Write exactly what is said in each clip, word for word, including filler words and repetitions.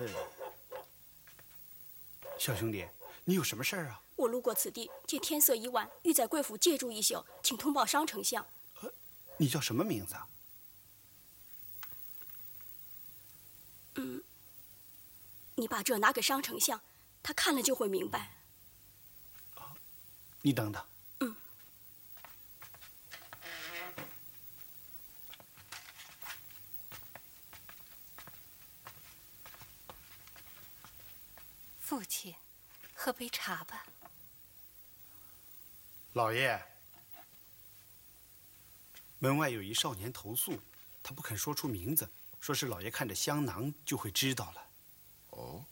呃，小兄弟，你有什么事儿啊？ 我路过此地，见天色已晚，欲在贵府借住一宿，请通报商丞相。 呃，你叫什么名字啊？ 嗯，你把这拿给商丞相，他看了就会明白。 啊，你等等。 嗯。 父亲，喝杯茶吧。 老爷，门外有一少年投诉，他不肯说出名字，说是老爷看着香囊就会知道了。 哦，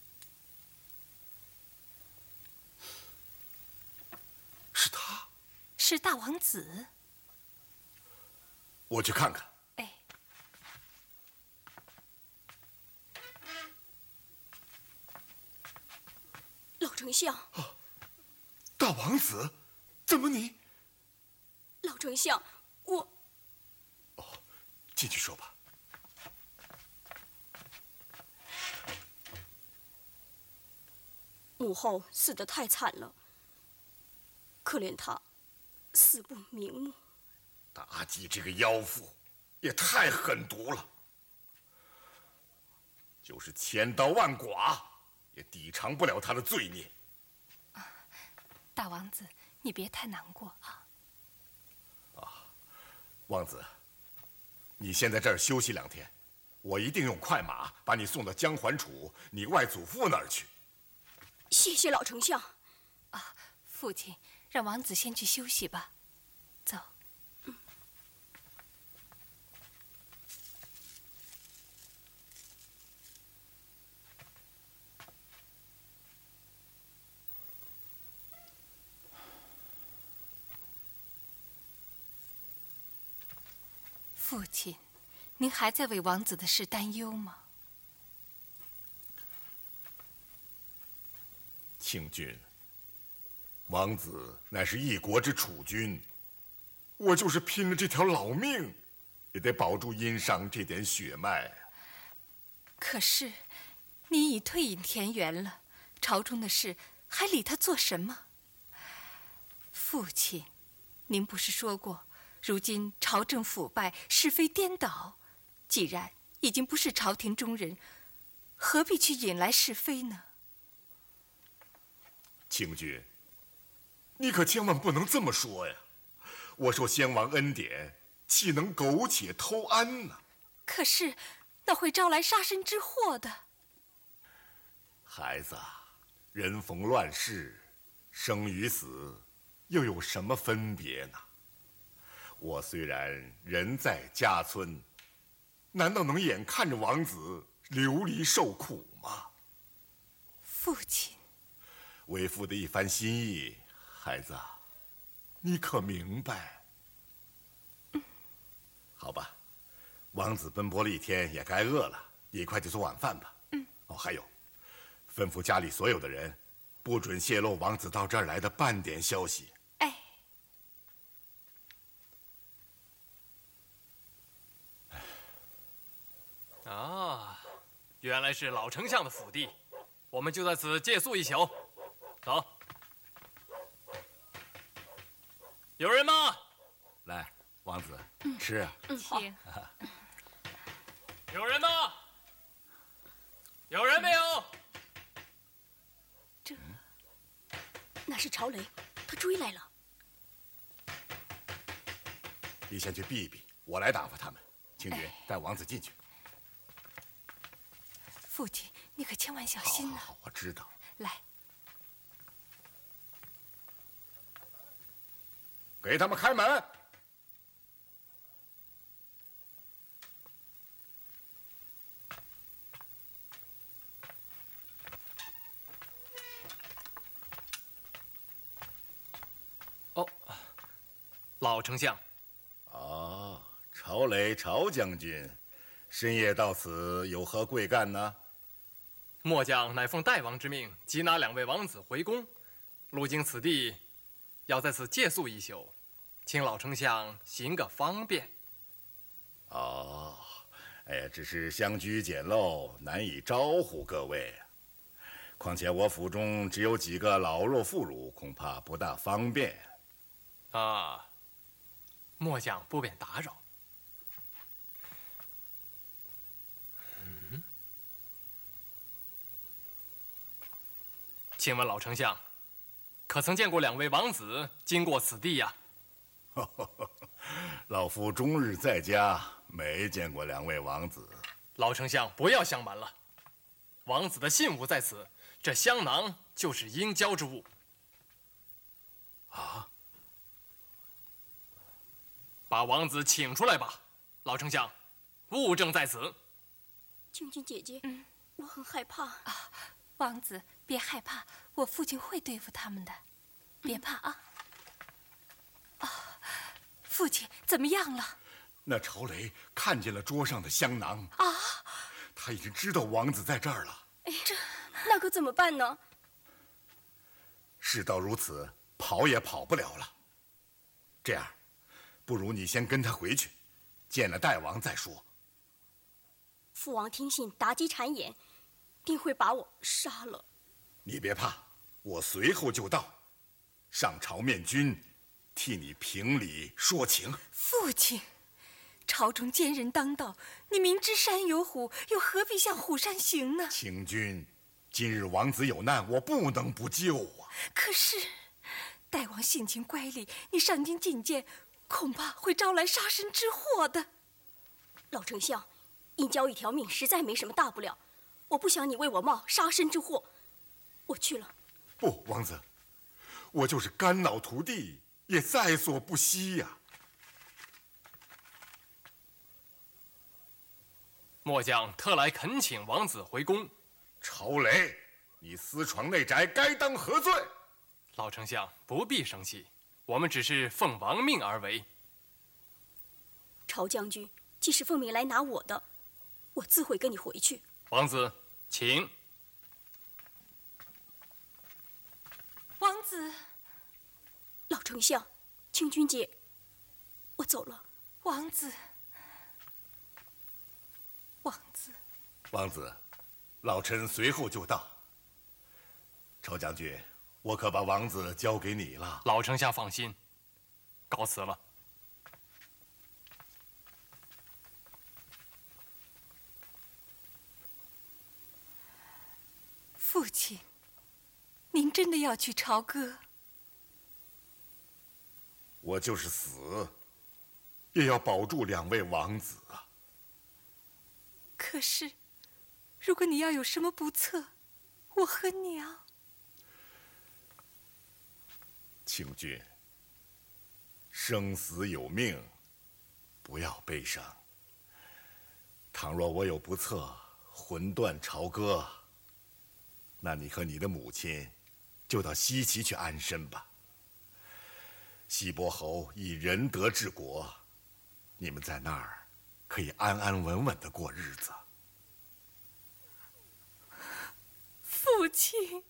是他， 是大王子。 我去看看。 哎， 老丞相， 啊，大王子，怎么你？ 老丞相，我…… 哦，进去说吧。 母后死得太惨了，可怜她死不瞑目。 妲己这个妖妇也太狠毒了，就是千刀万剐也抵偿不了她的罪孽。 啊，大王子，你别太难过啊。 啊，王子，你先在这儿休息两天，我一定用快马把你送到江环楚你外祖父那儿去。 谢谢老丞相。 啊，父亲，让王子先去休息吧。走。 嗯。 父亲，您还在为王子的事担忧吗？ 庆君，王子乃是一国之储君，我就是拼了这条老命，也得保住殷商这点血脉。 可是，你已退隐田园了，朝中的事还理他做什么？父亲，您不是说过，如今朝政腐败，是非颠倒，既然已经不是朝廷中人，何必去引来是非呢？ 庆君，你可千万不能这么说呀！我受先王恩典，岂能苟且偷安呢？ 可是，那会招来杀身之祸的。 孩子，人逢乱世，生与死又有什么分别呢？我虽然人在家村，难道能眼看着王子流离受苦吗？ 父亲， 为父的一番心意，孩子，你可明白？ 嗯， 好吧，王子奔波了一天，也该饿了，一块就做晚饭吧。 嗯。 哦，还有，吩咐家里所有的人，不准泄露王子到这儿来的半点消息。 哎。 啊，原来是老丞相的府邸，我们就在此借宿一宿。走，有人吗？ 来，王子，吃啊。 嗯，请。 有人吗？有人没有？ 这，那是朝雷，他追来了。 你先去避一避，我来打发他们。青君，带王子进去。 父亲，你可千万小心呐！ 好，好，我知道。 来， 给他们开门。 哦，老丞相。 哦，朝雷，朝将军，深夜到此有何贵干呢？ 末将乃奉代王之命，缉拿两位王子回宫，路经此地，要在此借宿一宿，请老丞相行个方便。 哦， 哎呀，只是相居简陋，难以招呼各位。况且我府中只有几个老弱妇孺，恐怕不大方便。 啊，末将不便打扰。嗯，请问老丞相，可曾见过两位王子经过此地呀？ 老夫终日在家，没见过两位王子。 老丞相不要相瞒了，王子的信物在此，这香囊就是应交之物。 啊！ 把王子请出来吧，老丞相，物证在此。 将军姐姐， 嗯， 我很害怕啊。王子，别害怕，我父亲会对付他们的，别怕啊。啊，父亲怎么样了？ 那朝雷看见了桌上的香囊啊， 他已经知道王子在这儿了。 哎，这那可怎么办呢？ 事到如此，跑也跑不了了。这样，不如你先跟他回去，见了大王再说。 父王听信妲己谗言，定会把我杀了。 你别怕，我随后就到，上朝面君，替你评理说情。 父亲，朝中奸人当道，你明知山有虎，又何必向虎山行呢？ 清君，今日王子有难，我不能不救啊。 可是，大王性情乖戾，你上京觐见，恐怕会招来杀身之祸的。 老丞相，因交一条命实在没什么大不了，我不想你为我冒杀身之祸。我去了。 不，王子，我就是肝脑涂地，也在所不惜呀。 末将特来恳请王子回宫。 朝雷，你私闯内宅，该当何罪？ 老丞相不必生气，我们只是奉王命而为。 朝将军既是奉命来拿我的，我自会跟你回去。 王子，请。 王子， 老丞相，清君姐，我走了。 王子，王子， 王子，老臣随后就到。朝将军，我可把王子交给你了。 老丞相放心，告辞了。 父亲，您真的要去朝歌？ 我就是死，也要保住两位王子啊。 可是，如果你要有什么不测，我和娘…… 清君，生死有命，不要悲伤。倘若我有不测，魂断朝歌，那你和你的母亲就到西岐去安身吧。西伯侯以仁德治国，你们在那儿可以安安稳稳的过日子。 父亲，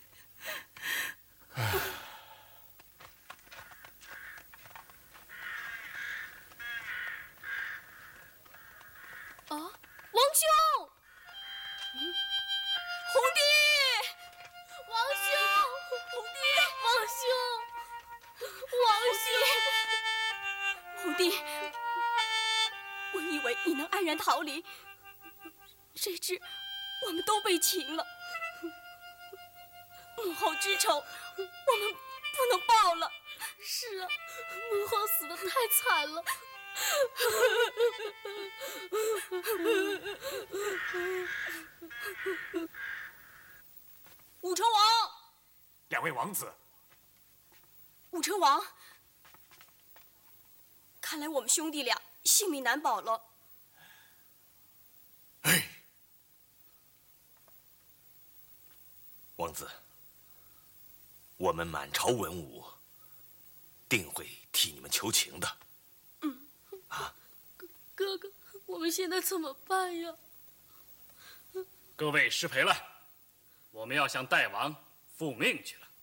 啊，王兄！嗯，红帝，王兄，红帝，王兄，王兄，红帝，我以为你能安然逃离，谁知我们都被擒了。母后之仇，我们不能报了。 是啊，母后死得太惨了。 武成王， 两位王子， 武成王，看来我们兄弟俩性命难保了。 哎，王子，我们满朝文武定会替你们求情的。 嗯， 啊， 哥哥，我们现在怎么办呀？ 各位失陪了，我们要向大王复命去了。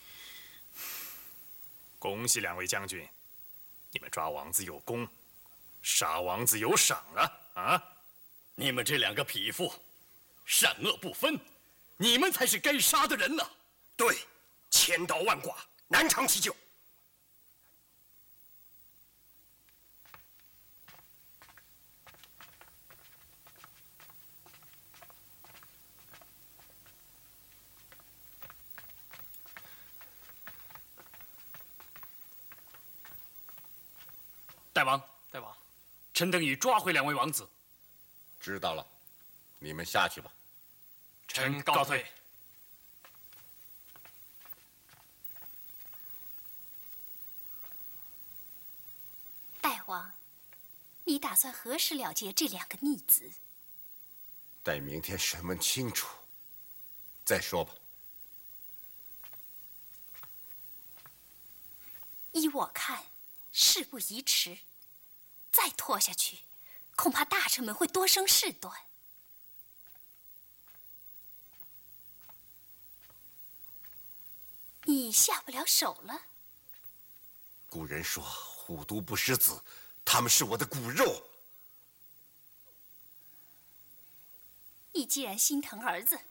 恭喜两位将军，你们抓王子有功， 杀王子有赏啊！啊！ 你们这两个匹夫，善恶不分，你们才是该杀的人呐！ 对，千刀万剐，难长其久。 大王，大王，臣等已抓回两位王子。 知道了，你们下去吧。 臣告退。 大王，你打算何时了结这两个逆子？ 待明天审问清楚再说吧。 依我看，事不宜迟，再拖下去，恐怕大臣们会多生事端。你下不了手了。 古人说虎毒不食子，他们是我的骨肉。 你既然心疼儿子，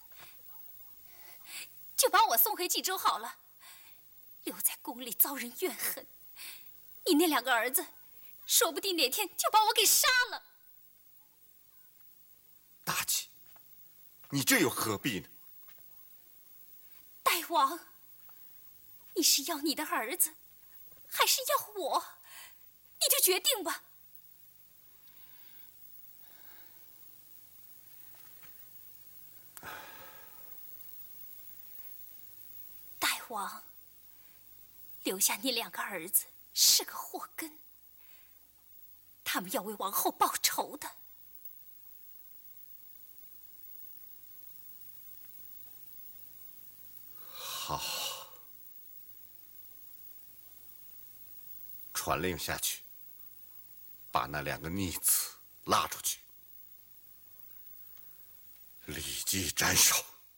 就把我送回冀州好了，留在宫里遭人怨恨。你那两个儿子，说不定哪天就把我给杀了。 大气，你这又何必呢？ 大王，你是要你的儿子，还是要我？你就决定吧。大王，留下你两个儿子是个祸根，他们要为王后报仇的。 好，传令下去，把那两个逆子拉出去，立即斩首。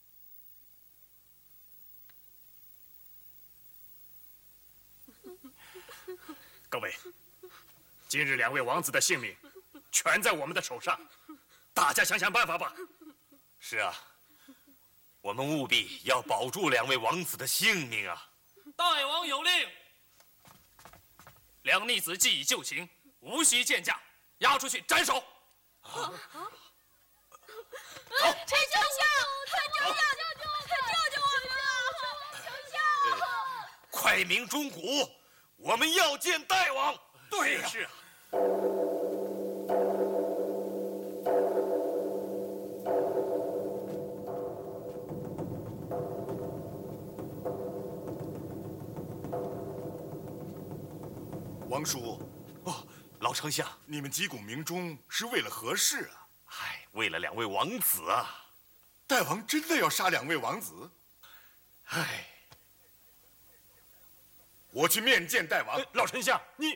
各位，今日两位王子的性命全在我们的手上，大家想想办法吧。 是啊，我们务必要保住两位王子的性命啊！ 大王有令，两逆子既已就擒，无需见驾，押出去斩首。 啊！臣丞相，快救救快救救我们啊！丞相， 快鸣钟鼓，我们要见大王。 对呀，是啊。 王叔， 哦，老丞相， 你们击鼓鸣钟是为了何事啊？ 唉，为了两位王子啊！ 大王真的要杀两位王子？ 唉， 我去面见大王。 老丞相，你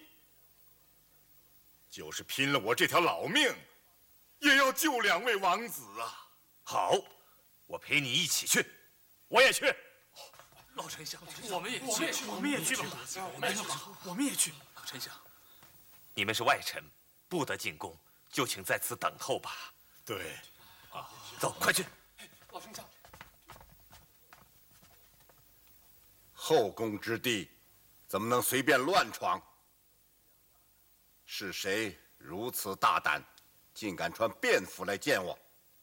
就是拼了我这条老命，也要救两位王子啊！ 好，我陪你一起去。 我也去。 老丞相， 我们也去，我们也去吧，我们也去，我们也去。 老丞相， 你们是外臣，不得进宫，就请在此等候吧。 对， 啊，走，快去。 老丞相， 后宫之地，怎么能随便乱闯？是谁如此大胆，竟敢穿便服来见我？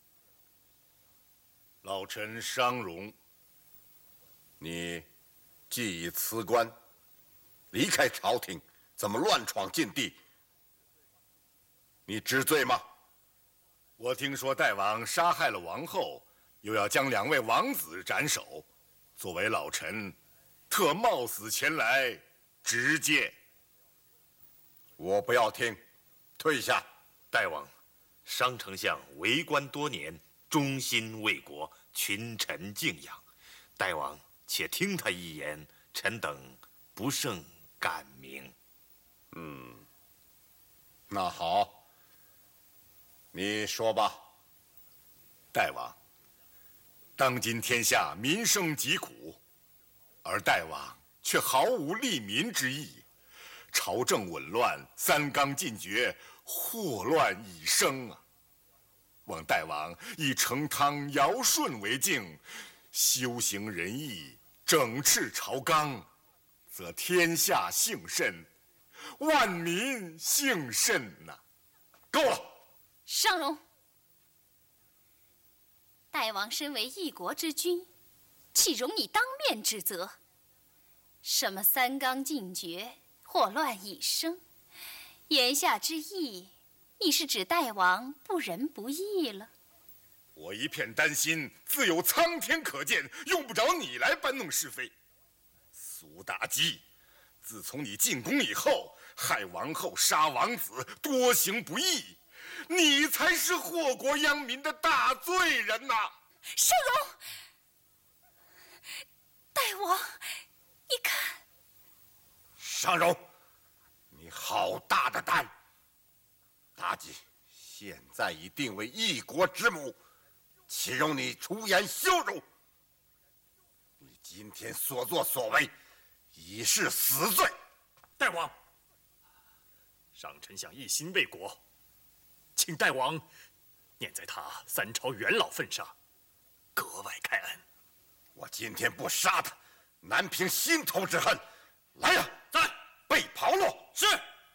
老臣商容。 你既已辞官，离开朝廷，怎么乱闯禁地？你知罪吗？ 我听说大王杀害了王后，又要将两位王子斩首，作为老臣，特冒死前来直见。 我不要听，退下。 大王，商丞相为官多年，忠心为国，群臣敬仰。大王且听他一言，臣等不胜感鸣。 嗯，那好，你说吧。 大王，当今天下民生疾苦，而大王却毫无利民之意，朝政紊乱，三纲尽绝， 祸乱已生啊！望大王以成汤尧舜为镜，修行仁义，整治朝纲，则天下幸甚，万民幸甚呐！够了！ 尚荣，大王身为一国之君，岂容你当面指责？什么三纲尽绝，祸乱已生？言下之意，你是指大王不仁不义了？ 我一片担心，自有苍天可见，用不着你来搬弄是非。苏妲己，自从你进宫以后，害王后杀王子，多行不义，你才是祸国殃民的大罪人呐！ 尚荣，大王，你看， 尚荣，你好大的胆！妲己现在已定为一国之母，岂容你出言羞辱？你今天所作所为，已是死罪。 大王，上丞相一心为国，请大王念在他三朝元老份上，格外开恩。 我今天不杀他，难平心头之恨。来呀， 在备炮烙。 是。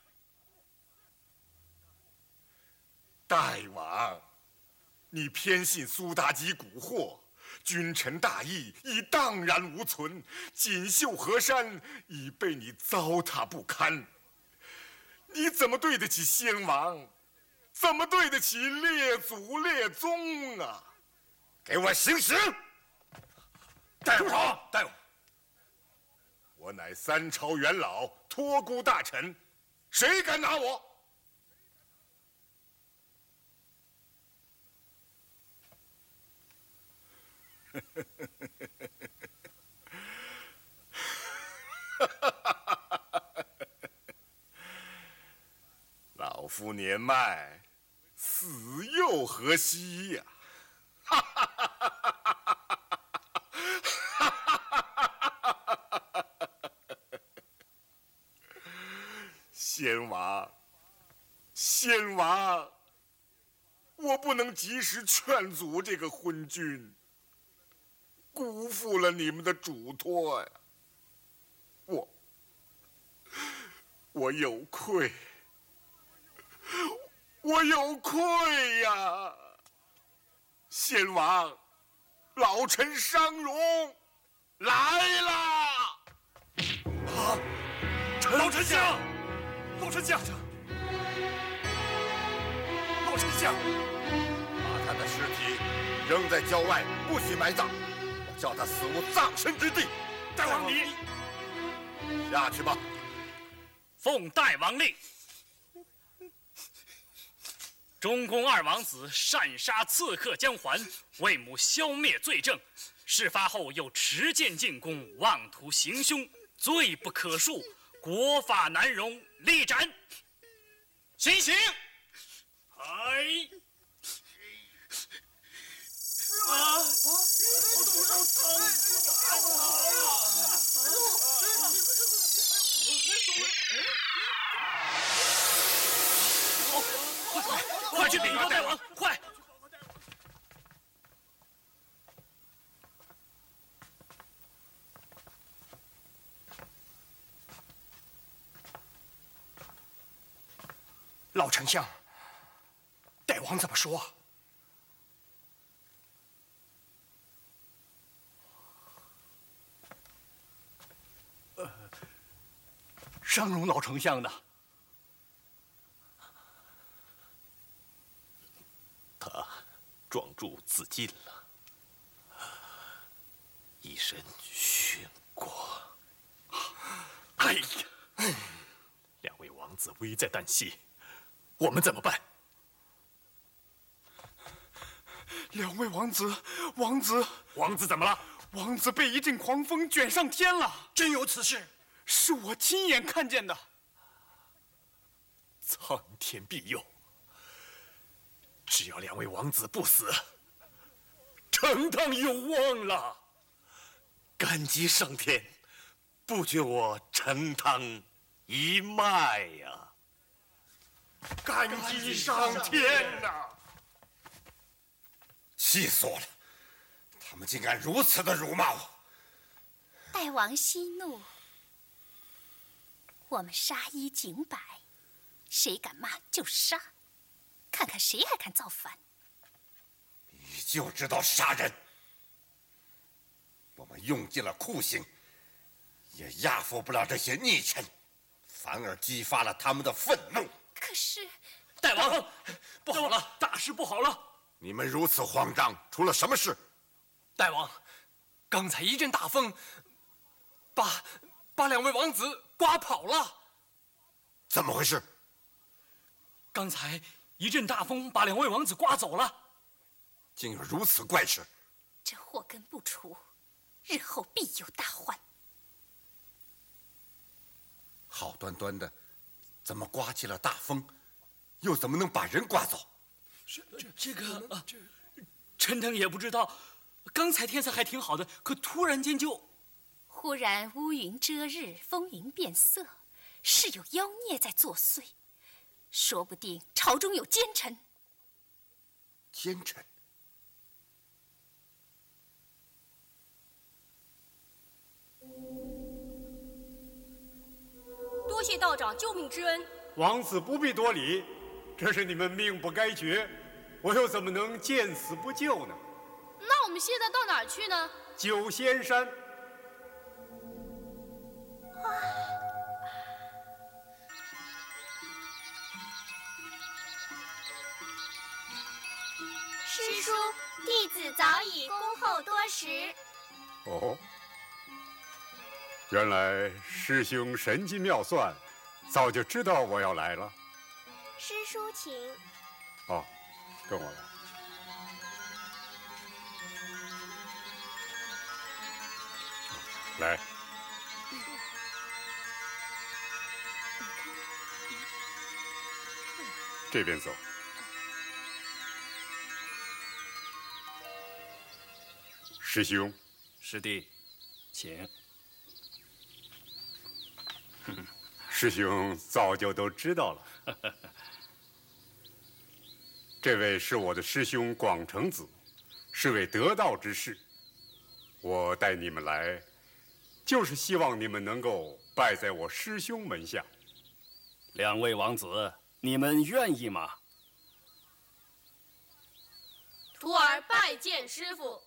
大王，你偏信苏妲己蛊惑，君臣大义已荡然无存，锦绣河山已被你糟蹋不堪。你怎么对得起先王？怎么对得起列祖列宗啊？ 给我行刑！ 大王，大王，我乃三朝元老，托孤大臣，谁敢拿我？老夫年迈，死又何惜呀、先王，先王，我不能及时劝阻这个昏君，辜负了你们的嘱托呀！我，我有愧，我有愧呀！先王，老臣商容来啦！ 啊，老丞相，老丞相，老丞相， 把他的尸体扔在郊外，不许埋葬。我叫他死无葬身之地。 大王你下去吧。 奉大王令，中宫二王子擅杀刺客江环，为母消灭罪证，事发后又持剑进宫，妄图行凶，罪不可恕，国法难容，立斩。行刑！哎！啊！我头上疼，太不好了！快快快去禀告大王！快！ 老丞相，大王怎么说？ 呃，商容老丞相呢？ 他撞柱自尽了，一身血过。 哎呀，两位王子危在旦夕，我们怎么办？ 两位王子，王子， 王子怎么了？ 王子被一阵狂风卷上天了。 真有此事？ 是我亲眼看见的。 苍天庇佑！只要两位王子不死，成汤有望了。 感激上天，不绝我成汤一脉呀！ 感激上天呐！ 气死我了！他们竟敢如此的辱骂我！ 大王息怒，我们杀一儆百，谁敢骂就杀，看看谁还敢造反。 你就知道杀人！我们用尽了酷刑，也压服不了这些逆臣，反而激发了他们的愤怒。 可是， 大王，不好了，大事不好了！ 你们如此慌张，出了什么事？ 大王，刚才一阵大风，把把两位王子刮跑了。 怎么回事？ 刚才一阵大风把两位王子刮走了。 竟有如此怪事！ 这祸根不除，日后必有大患。 好端端的，怎么刮起了大风？又怎么能把人刮走？ 这这个啊，臣等也不知道。刚才天色还挺好的，可突然间就…… 忽然乌云遮日，风云变色，是有妖孽在作祟。说不定朝中有奸臣。 奸臣？ 多谢道长救命之恩。 王子不必多礼，这是你们命不该绝，我又怎么能见死不救呢？ 那我们现在到哪儿去呢？ 九仙山。 师叔，弟子早已恭候多时。 哦，原来师兄神机妙算，早就知道我要来了。 师叔请。 哦，跟我来。来，这边走。师兄， 师弟，请。 师兄早就都知道了。这位是我的师兄广成子，是位得道之士。我带你们来，就是希望你们能够拜在我师兄门下。 两位王子，你们愿意吗？ 徒儿拜见师父。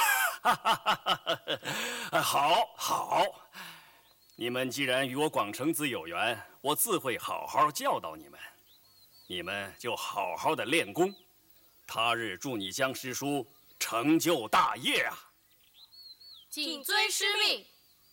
好，好。你们既然与我广成子有缘，我自会好好教导你们。你们就好好的练功，他日助你江师叔成就大业啊！ 谨遵师命。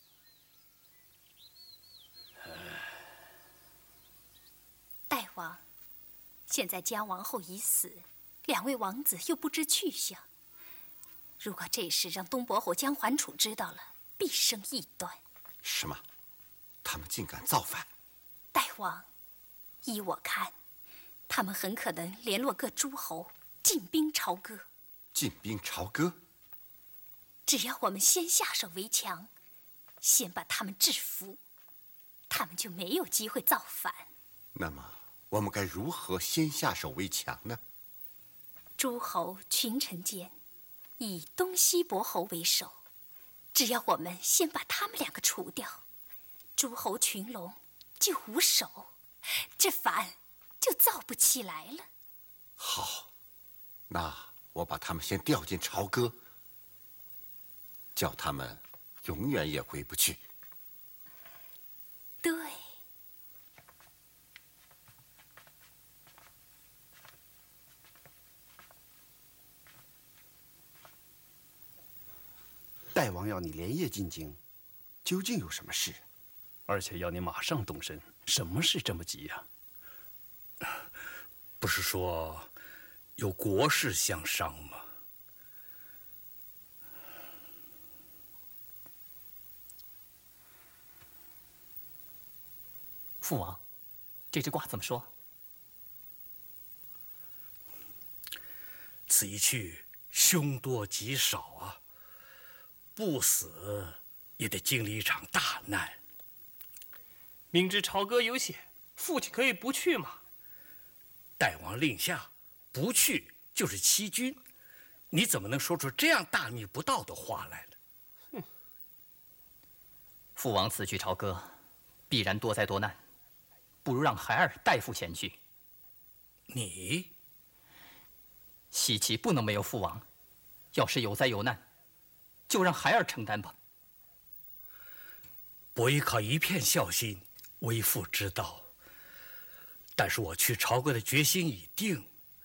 大王，现在江王后已死，两位王子又不知去向。如果这事让东伯侯江桓楚知道了，必生异端。 什么？他们竟敢造反？ 大王，依我看，他们很可能联络各诸侯，进兵朝歌。 进兵朝歌？ 只要我们先下手为强，先把他们制服，他们就没有机会造反。 那么，我们该如何先下手为强呢？ 诸侯群臣间，以东西伯侯为首，只要我们先把他们两个除掉，诸侯群龙就无首，这反就造不起来了。 好，那我把他们先调进朝歌，叫他们永远也回不去。 对。 大王要你连夜进京，究竟有什么事？ 而且要你马上动身，什么事这么急呀？ 不是说有国事相商吗？ 父王，这只卦怎么说？ 此一去，凶多吉少啊！不死也得经历一场大难。 明知朝歌有险，父亲可以不去嘛。 大王令下，不去就是欺君，你怎么能说出这样大逆不道的话来呢？ 哼！父王此去朝歌，必然多灾多难，不如让孩儿代父前去。 你？ 西岐不能没有父王，要是有灾有难，就让孩儿承担吧。 伯邑考一片孝心，为父知道。但是我去朝歌的决心已定。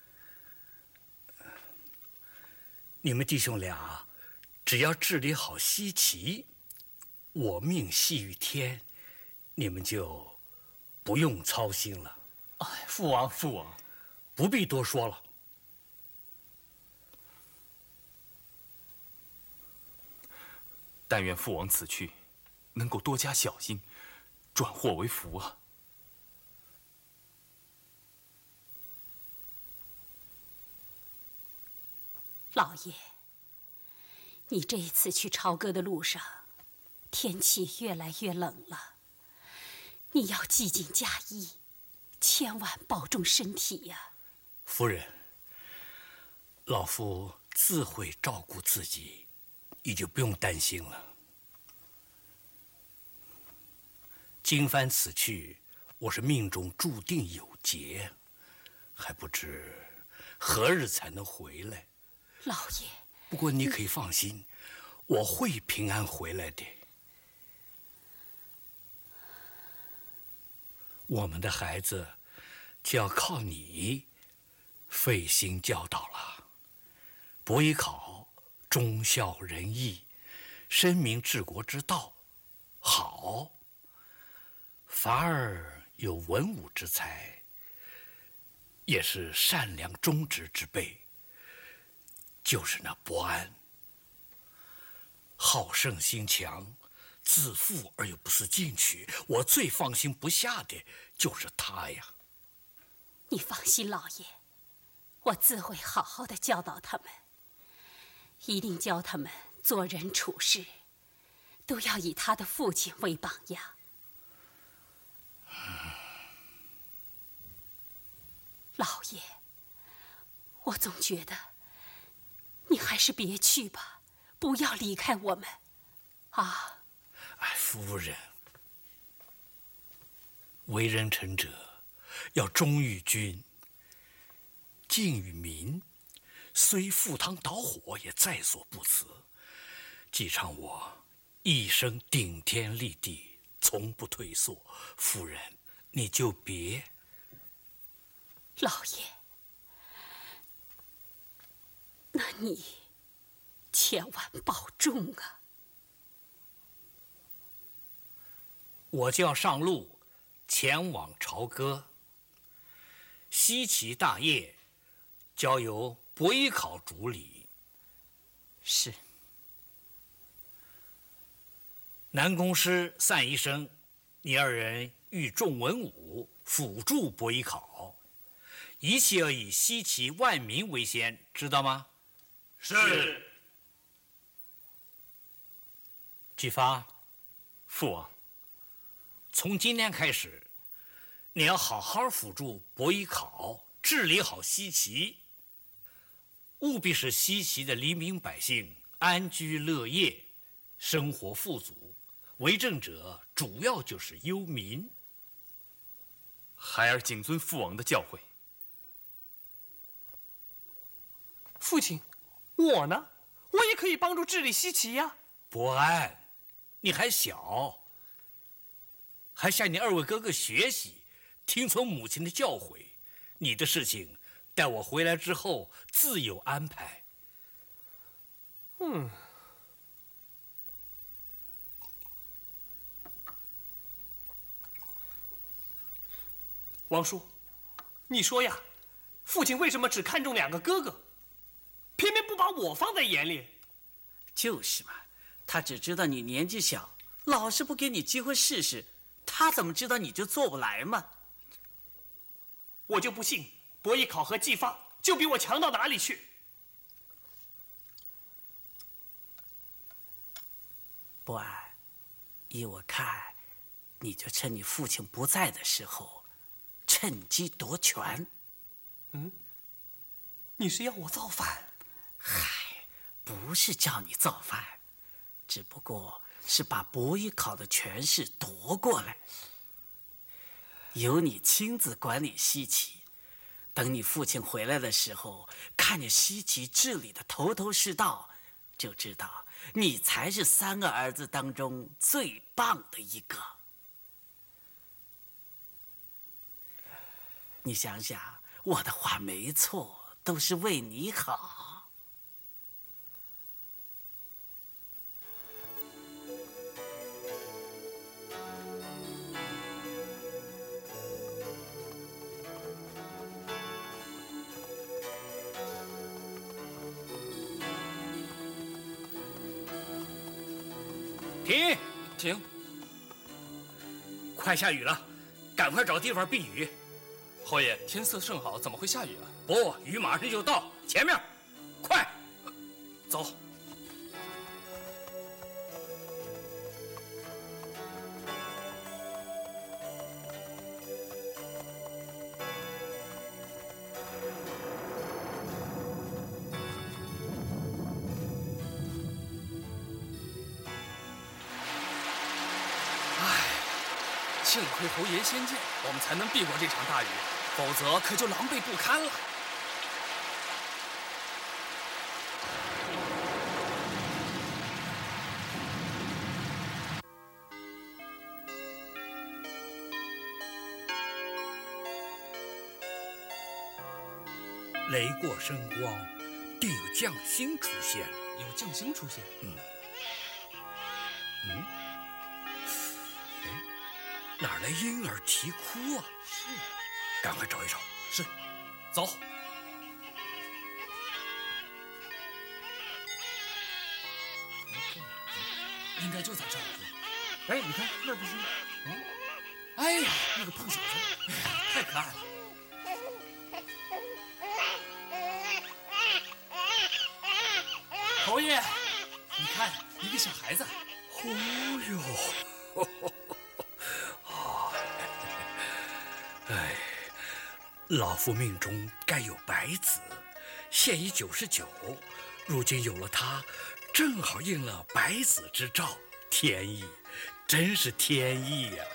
你们弟兄俩，只要治理好西岐，我命系于天，你们就不用操心了。 哎，父王，父王， 不必多说了。 但愿父王此去，能够多加小心，转祸为福啊！ 老爷，你这一次去朝歌的路上，天气越来越冷了，你要系紧嫁衣，千万保重身体呀。 夫人，老夫自会照顾自己，你就不用担心了。经幡此去，我是命中注定有劫，还不知何日才能回来。 老爷， 不过你可以放心，我会平安回来的。我们的孩子就要靠你费心教导了。伯邑考忠孝仁义，深明治国之道，好。反而有文武之才，也是善良忠直之辈。就是那伯安，好胜心强，自负而又不思进取，我最放心不下的就是他呀。 你放心，老爷，我自会好好的教导他们，一定教他们做人处事，都要以他的父亲为榜样。老爷，我总觉得你还是别去吧，不要离开我们，啊！ 哎，夫人，为人臣者要忠于君，敬于民，虽赴汤蹈火也在所不辞。既常我一生顶天立地，从不退缩，夫人你就别。 老爷，那你千万保重啊！ 我就要上路，前往朝歌。西岐大业，交由伯邑考主理。 是。 南宫师、散宜生，你二人欲重文武，辅助伯邑考，一切要以西岐万民为先，知道吗？ 是。 姬发， 父王， 从今天开始，你要好好辅助伯邑考，治理好西岐，务必使西岐的黎民百姓安居乐业，生活富足。为政者主要就是忧民。 孩儿谨遵父王的教诲。 父亲，我呢？我也可以帮助治理西岐呀。 伯安，你还小，还向你二位哥哥学习，听从母亲的教诲。你的事情，待我回来之后自有安排。 嗯。王叔，你说呀，父亲为什么只看重两个哥哥，偏偏不把我放在眼里？ 就是嘛，他只知道你年纪小，老是不给你机会试试，他怎么知道你就做不来嘛？ 我就不信伯邑考和季发就比我强到哪里去。 伯安，依我看，你就趁你父亲不在的时候，趁机夺权。 嗯，你是要我造反？ 嗨，不是叫你造反，只不过是把伯邑考的权势夺过来，由你亲自管理西岐。等你父亲回来的时候，看见西岐治理的头头是道，就知道你才是三个儿子当中最棒的一个。你想想，我的话没错，都是为你好。 停停！ 快下雨了，赶快找地方避雨。 侯爷，天色甚好，怎么会下雨啊？ 不，雨马上就到，前面，快， 走。幸亏侯爷先见，我们才能避过这场大雨，否则可就狼狈不堪了。 雷过生光，定有将星出现。 有将星出现？ 嗯。嗯。哪来婴儿啼哭啊？ 是， 赶快找一找。 是，走。应该就在这儿。哎，你看那不是？嗯。哎呀，那个胖小子，哎呀，太可爱了。侯爷，你看一个小孩子。 哦呦！哎，老夫命中该有白子，现已九十九，如今有了他，正好应了白子之兆，天意，真是天意呀！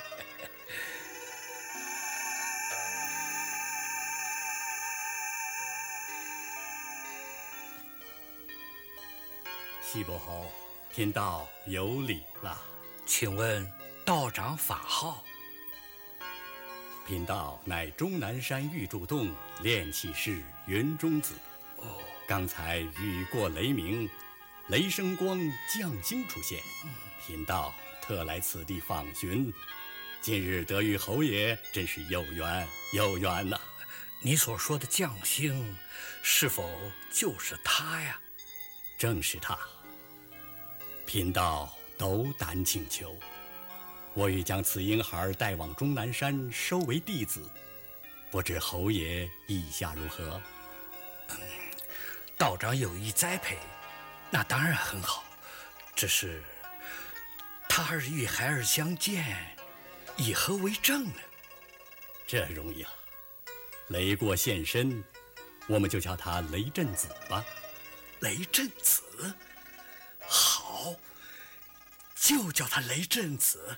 西伯侯，贫道有礼了。 请问道长法号？ 贫道乃终南山玉柱洞炼气士云中子。 哦， 刚才雨过雷鸣，雷生光，将星出现，贫道特来此地访寻。今日得遇侯爷，真是有缘有缘呐、啊！ 你所说的将星，是否就是他呀？ 正是他。贫道斗胆请求，我欲将此婴孩带往终南山收为弟子，不知侯爷意下如何？ 嗯，道长有意栽培，那当然很好。只是他日与孩儿相见，以何为证呢？ 这容易了，雷过现身，我们就叫他雷震子吧。 雷震子，好，就叫他雷震子。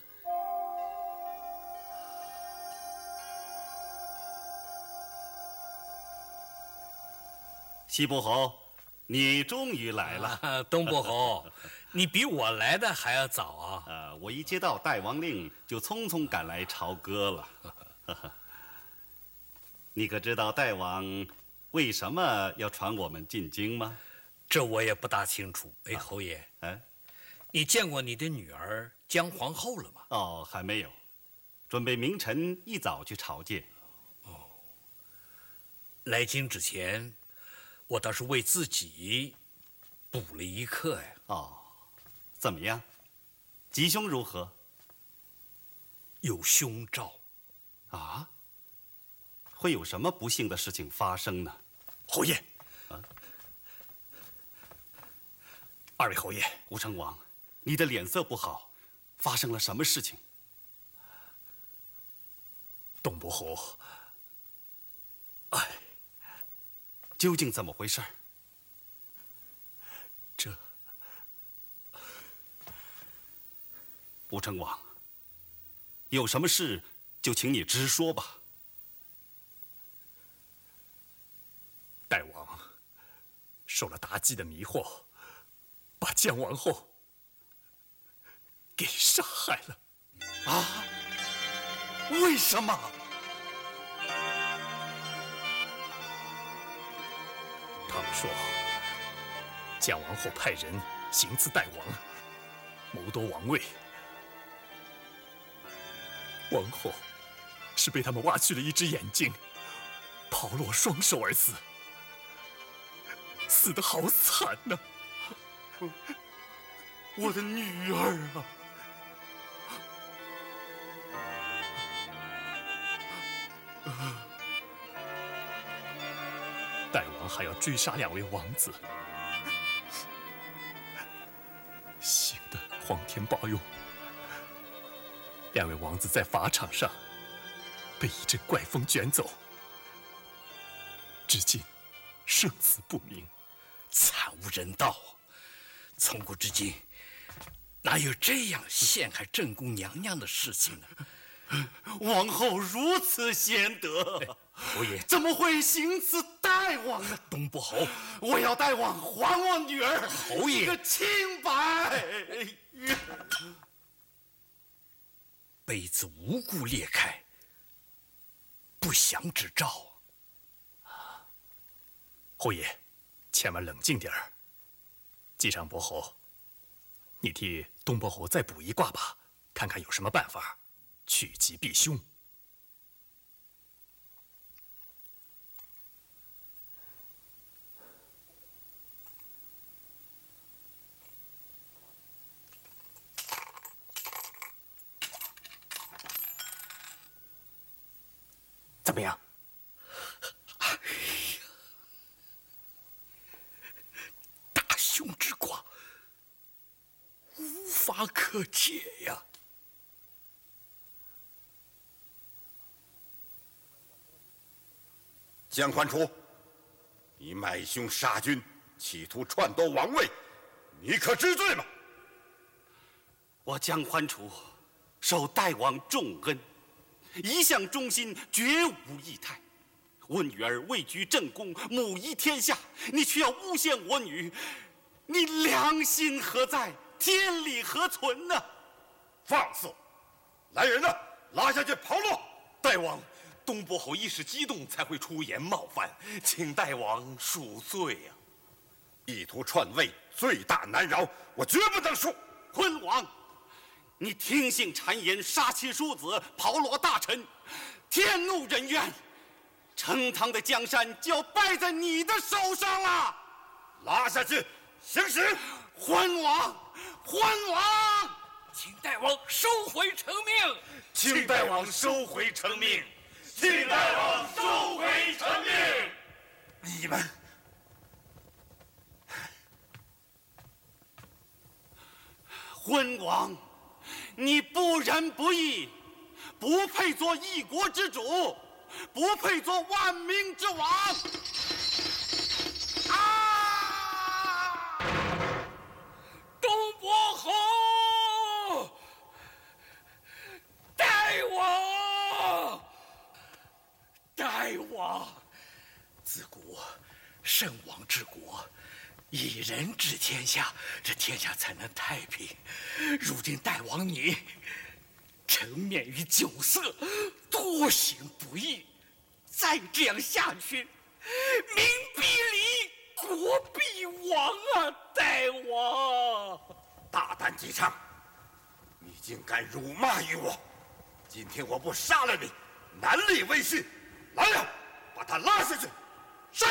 西伯侯，你终于来了。 啊、东伯侯，你比我来的还要早啊！ 呃，我一接到代王令，就匆匆赶来朝歌了。你可知道代王为什么要传我们进京吗？ 这我也不大清楚。哎，侯爷， 哎， 你见过你的女儿姜皇后了吗？ 哦，还没有，准备明晨一早去朝见。 哦，来京之前，我倒是为自己补了一课呀。 哦，怎么样？吉凶如何？ 有凶兆。 啊？会有什么不幸的事情发生呢？ 侯爷， 啊， 二位侯爷， 吴成王，你的脸色不好，发生了什么事情？ 东伯侯，哎， 究竟怎么回事？ 这吴成王，有什么事就请你直说吧。 大王受了妲己的迷惑，把姜王后给杀害了。 啊？为什么？ 他们说，姜王后派人行刺代王，谋夺王位。王后是被他们挖去了一只眼睛，抛落双手而死，死得好惨呐！ 我的女儿啊！ 代王还要追杀两位王子，幸得皇天保佑，两位王子在法场上被一阵怪风卷走，至今生死不明， 惨无人道啊！从古至今，哪有这样陷害正宫娘娘的事情呢？ 王后如此贤德， 侯爷怎么会行刺代王呢？ 东伯侯， 我要代王还我女儿侯爷一个清白。 杯子无故裂开，不祥之兆啊！侯爷，千万冷静点儿。姬昌伯侯，你替东伯侯再卜一卦吧，看看有什么办法趋吉避凶。怎么样？ 哎呀，大凶之卦无法可解呀！ 姜桓楚，你买凶杀君，企图篡夺王位，你可知罪吗？ 我姜桓楚受代王重恩，一向忠心，绝无异态。我女儿位居正宫，母仪天下，你却要诬陷我女，你良心何在？天理何存呢？ 放肆！来人呐，拉下去炮烙！ 大王，东伯侯一时激动，才会出言冒犯，请大王恕罪呀、啊！ 意图篡位，罪大难饶，我绝不能恕！ 昏王，你听信谗言，杀亲叔子，炮烙大臣，天怒人怨，成汤的江山就要败在你的手上了！ 拉下去，行使！ 昏王，昏王， 请大王收回成命！ 请大王收回成命！请大王收回成命！ 你们， 昏王，你不仁不义，不配做一国之主，不配做万民之王！啊！ 东伯侯，大王，大王，自古圣王治国，以仁治天下，这天下才能太平。如今大王你沉湎于酒色，多行不义，再这样下去，民必离，国必亡啊！大王， 大胆姬昌，你竟敢辱骂于我！今天我不杀了你，难立威信！来呀，把他拉下去！是。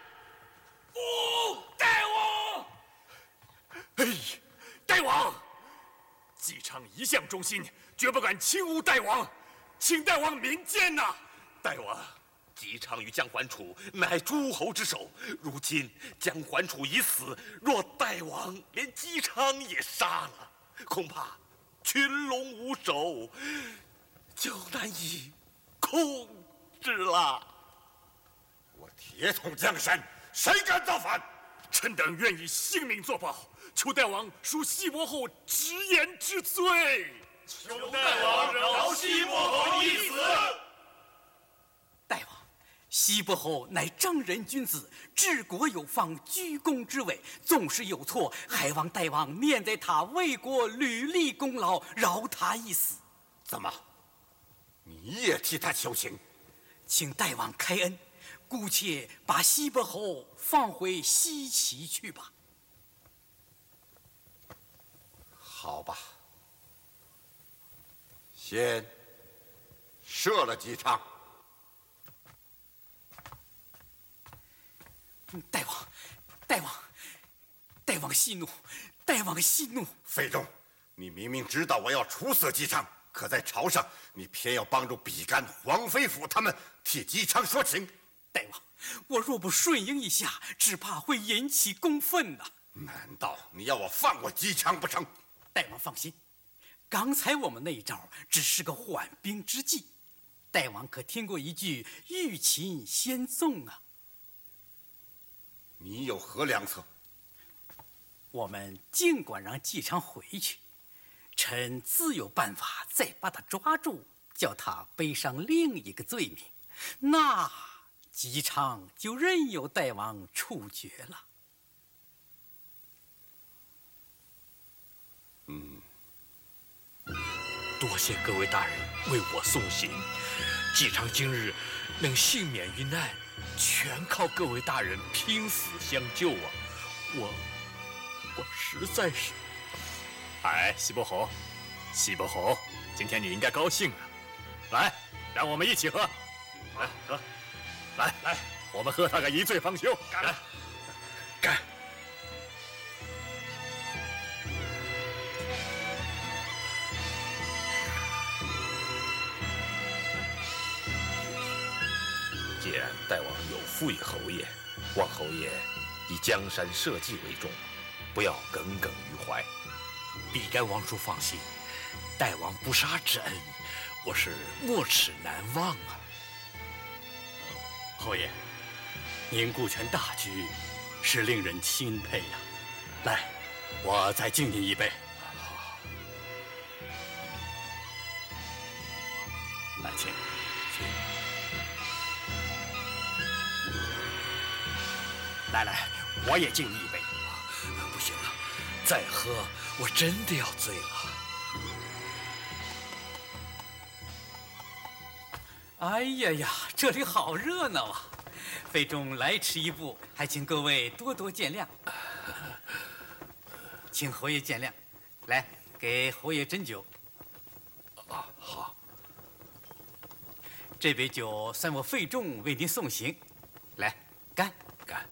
不，大王！ 哎，大王，姬昌一向忠心，绝不敢轻污大王，请大王明鉴呐！ 大王，姬昌与姜桓楚乃诸侯之首，如今姜桓楚已死，若大王连姬昌也杀了，恐怕群龙无首，就难以控制了。 我铁桶江山， 谁敢造反？ 臣等愿以性命作保，求大王恕西伯侯直言之罪。 求大王饶西伯侯一死。 大王，西伯侯乃正人君子，治国有方，居功之伟。纵使有错，还望大王念在他为国屡立功劳，饶他一死。 怎么，你也替他求情？ 请大王开恩，姑且把西伯侯放回西岐去吧。 好吧，先射了几场。 大王，大王，大王息怒，大王息怒。 费仲，你明明知道我要处死姬昌，可在朝上，你偏要帮助比干、黄飞虎他们替姬昌说情。 大王，我若不顺应一下，只怕会引起公愤呐。 难道你要我放过姬昌不成？ 大王放心，刚才我们那一招只是个缓兵之计。大王可听过一句“欲擒先纵”啊？ 你有何良策？ 我们尽管让姬昌回去，臣自有办法再把他抓住，叫他背上另一个罪名，那姬昌就任由大王处决了。 嗯， 多谢各位大人为我送行，姬昌今日能幸免于难，全靠各位大人拼死相救啊！我，我实在是…… 哎，西伯侯，西伯侯，今天你应该高兴啊！来，让我们一起喝，来喝，来来，我们喝他个一醉方休！干！ 干！ 既然大王有负于侯爷，望侯爷以江山社稷为重，不要耿耿于怀。 比干王叔放心，大王不杀之恩，我是没齿难忘啊。 侯爷，您顾全大局，是令人钦佩呀。来，我再敬您一杯。来，请。 来来，我也敬你一杯。不行了，再喝我真的要醉了。 哎呀呀，这里好热闹啊！费仲来迟一步，还请各位多多见谅。请侯爷见谅，来给侯爷斟酒。 啊，好。 这杯酒算我费仲为您送行，来干干。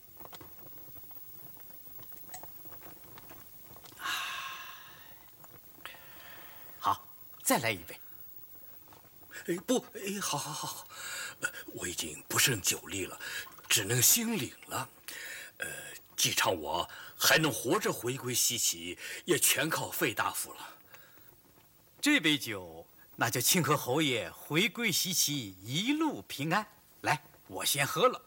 好，再来一杯。 哎不，哎，好好好，我已经不胜酒力了，只能心领了。呃，姬昌我还能活着回归西岐，也全靠费大夫了。 这杯酒，那就庆贺侯爷回归西岐，一路平安。来，我先喝了。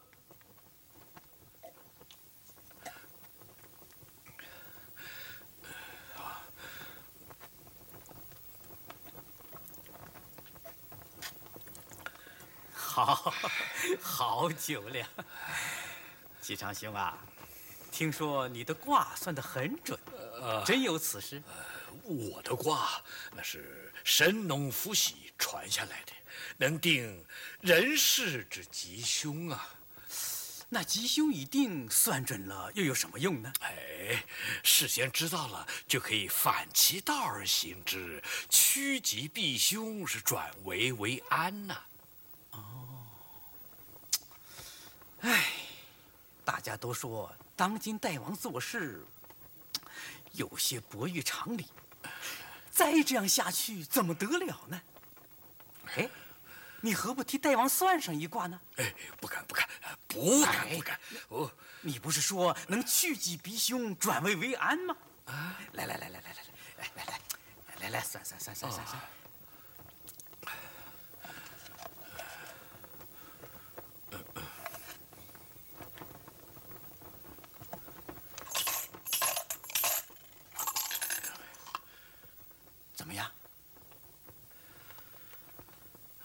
好，好酒量。姬昌兄啊，听说你的卦算得很准，呃、真有此事？ 呃、我的卦那是神农伏羲传下来的，能定人世之吉凶啊。 那吉凶已定，算准了又有什么用呢？ 哎，事先知道了，就可以反其道而行之，趋吉避凶，是转危为安呐、啊。 哎，大家都说当今大王做事有些不于常理，再这样下去怎么得了呢？哎，你何不替大王算上一卦呢？ 哎，不敢不敢，不敢不敢。哦， 你不是说能趋吉避凶，转危为安吗？啊，来来来来来来来来来来来，算算算算算算。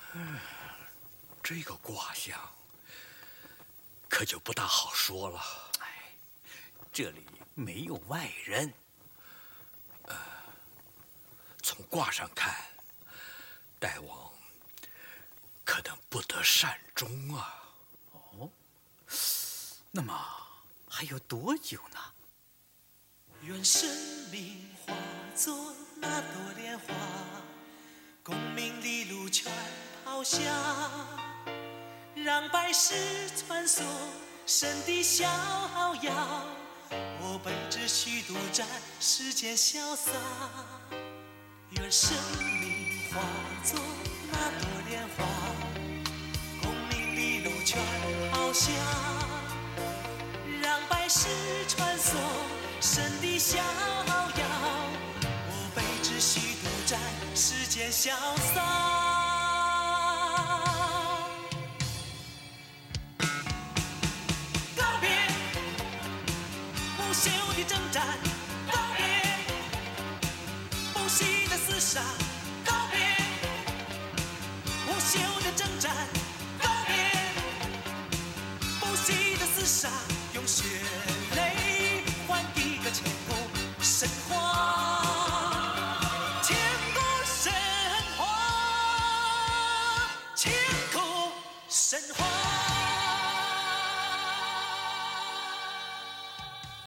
这个卦象可就不大好说了。 哎，这里没有外人。 呃，从卦上看，大王可能不得善终啊。 哦，那么还有多久呢？ 愿生命化作那朵莲花，功名利禄全抛下，让百世穿梭，神的逍遥。我本只虚独占世间潇洒，愿生命化作那朵莲花，功名利禄全抛下，让百世穿梭，神的逍遥。我辈只虚独占世间潇洒。不朽的征战，告别不息的厮杀。